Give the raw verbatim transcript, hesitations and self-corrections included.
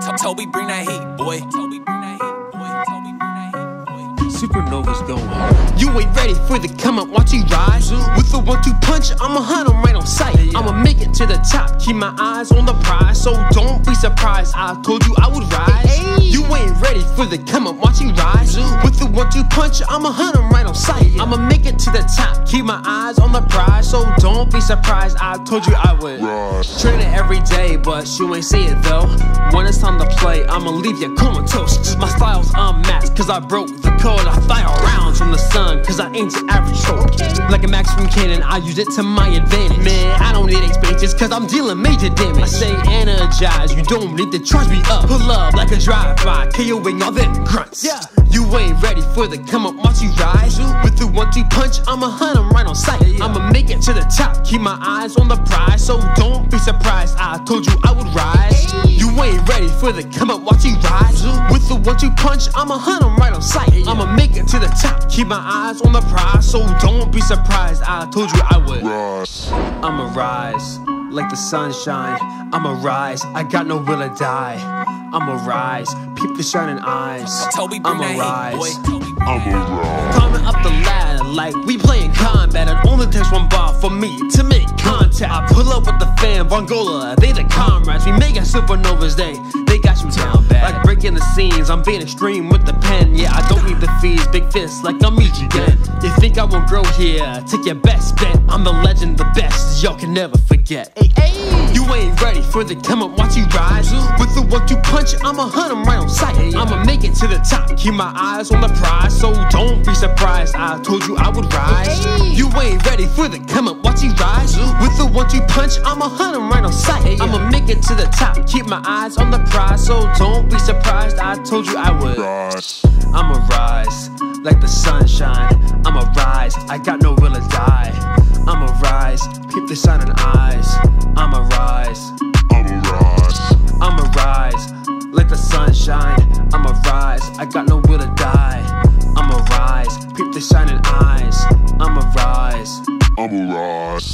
Toby, bring that heat, boy. Toby, bring that heat, boy. Toby, bring that heat, boy. Supernova's going on. You ain't ready for the come up, watch you rise. With the one two punch, I'ma hunt 'em right on sight. I'ma make it to the top, keep my eyes on the prize. So don't be surprised, I told you I would rise. You ain't ready for the come up, watch you rise. With the one two punch, I'ma hunt 'em right on sight. I'ma make it to the top, keep my eyes on the prize. So don't be surprised, I told you I would. Training every day, but you ain't see it though. When it's time to play, I'ma leave you comatose. Cause my style's unmatched, cause I broke the code. I fly around from the sun, cause I ain't your average troll. Like a Max from Cannon, I use it to my advantage. Man, I don't need expansions, cause I'm dealing major damage. I say energize, you don't need to charge me up. Pull up like a drive-by, KOing all them grunts. Yeah. You ain't ready for the come up, watch you rise. With the one two punch, I'ma hunt 'em right on sight. I'ma make it to the top, keep my eyes on the prize. So don't be surprised, I told you I would rise. You ain't ready for the come up, watch you rise. With the one two punch, I'ma hunt 'em right on sight. I'ma make it to the top, keep my eyes on the prize. So don't be surprised, I told you I would. I'ma rise like the sunshine. I'ma rise, I got no will to die. I'ma rise, peep the shining eyes. Toby, bring I'ma that rise. heat, boy. I'ma rise. Climbing up the ladder like we playing combat. It only takes one bar for me to make contact. I pull up with the fam, Vongola, they the comrades. We making supernovas, they they got you down bad. Like breaking the scenes, I'm being extreme with the pen. Yeah, I don't need the fees, big fists like I'm Michigan. You think I won't grow here? Take your best bet. I'm the legend, the best, y'all can never forget. Hey, hey. You ain't ready for the come up, watch you rise. With the one two punch, I'ma hunt 'em right on sight. I'ma make it to the top, keep my eyes on the prize. So don't be surprised, I told you I would rise. You ain't ready for the come up, watch you rise. With the one two punch, I'ma hunt 'em right on sight. I'ma make it to the top, keep my eyes on the prize. So don't be surprised, I told you I would. I'ma rise like the sunshine. I'ma rise, I got no will to die. I'ma rise, peep the shining eyes. I'ma rise, I'ma rise, I'ma rise like the sunshine. I'ma rise, I got no will to die. I'ma rise, peep the shining eyes. I'ma rise, I'ma rise.